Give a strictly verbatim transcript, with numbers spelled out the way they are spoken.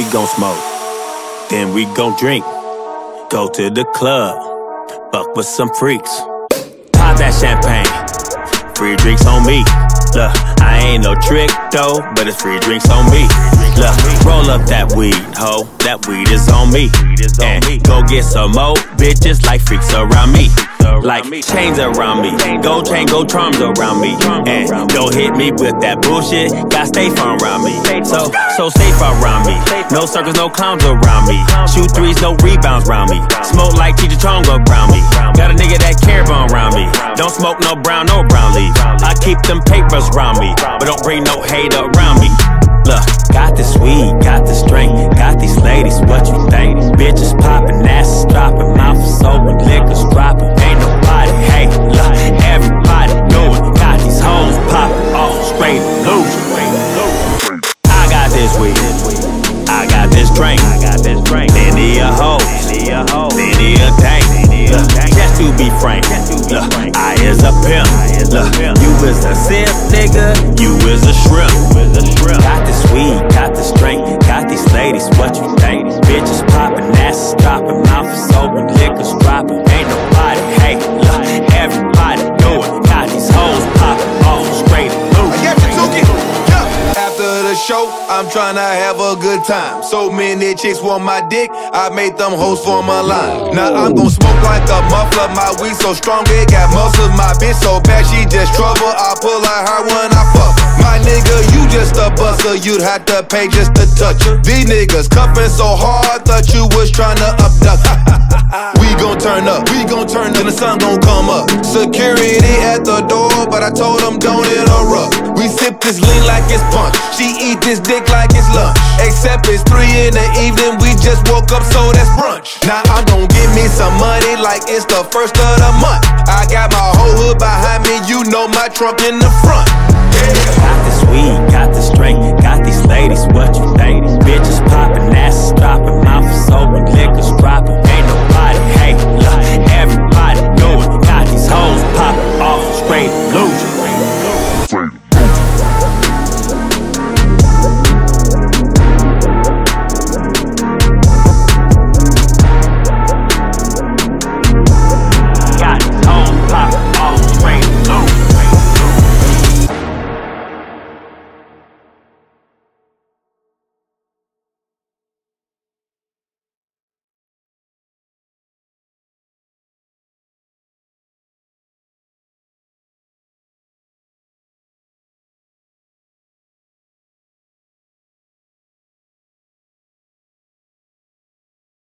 gon' smoke, then we gon' drink. Go to the club, fuck with some freaks. Pop that champagne, free drinks on me. Look, I ain't no trick though, but it's free drinks on me. Look, roll up that weed, ho, that weed is on me. And go get some more bitches like freaks around me. Like chains around me, gold chain, gold charms around me. And don't hit me with that bullshit, got stay fun around me. So, so safe around me, no circles, no clowns around me. Shoot threes, no rebounds around me. Smoke like Cheech and Chong around me. Got a nigga that care about around me. Don't smoke no brown, no brown leaf. I keep them papers around me, but don't bring no hate around me. Look, got this weed, got this drink, got these ladies, what you think? Bitches poppin', asses dropping, mouth is open, liquor's dropping. Ain't nobody hatin', look, everybody do it. Got these hoes poppin', all straight loose. I got this weed, I got this drink, I got this drink. Plenty of hoes, plenty of hoes, plenty of dank. Look, just to be frank, look, I is a pimp. Look, you is a simp, nigga, you is a shrimp. Got this weed, got this drink, got these ladies, what you think? Bitches poppin', asses droppin', mouth is open, liquor's droppin'. Ain't nobody hatin', look, everybody do it. Got these hoes poppin', all straight loose. After the show, I'm tryna have a good time. So many chicks want my dick, I made them hoes form a line. Now I'm gon' smoke like a muffler, my weed so strong it got muscles. My bitch so bad she just trouble, I pull out her when I fuck. My nigga, you just a buzzer, you'd have to pay just to touch her. These niggas cuffin' so hard, thought you was tryna abduct. We gon' turn up, we gon' turn up, and the sun gon' come up. Security at the door, but I told them don't interrupt. We sip this lean like it's punch, she eat this dick like it's lunch. Except it's three in the evening, we just woke up, so that's brunch. Now I'm gon' give me some money like it's the first of the month. I got my whole hood behind me, you know my trunk in the front. Yeah. Got this weed, got this drink, got these ladies, what you think? Bitches poppin', asses droppin', mouth is open, liquor's droppin'. Ain't nobody hatin', look,